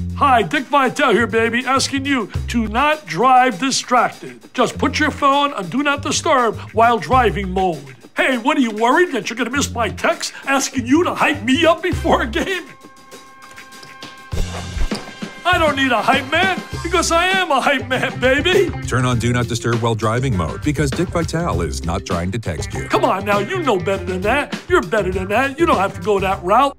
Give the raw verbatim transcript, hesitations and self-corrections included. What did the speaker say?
Hi, Dick Vitale here, baby, asking you to not drive distracted. Just put your phone on Do Not Disturb while driving mode. Hey, what are you worried that you're going to miss my text asking you to hype me up before a game? I don't need a hype man because I am a hype man, baby. Turn on Do Not Disturb while driving mode because Dick Vitale is not trying to text you. Come on now, you know better than that. You're better than that. You don't have to go that route.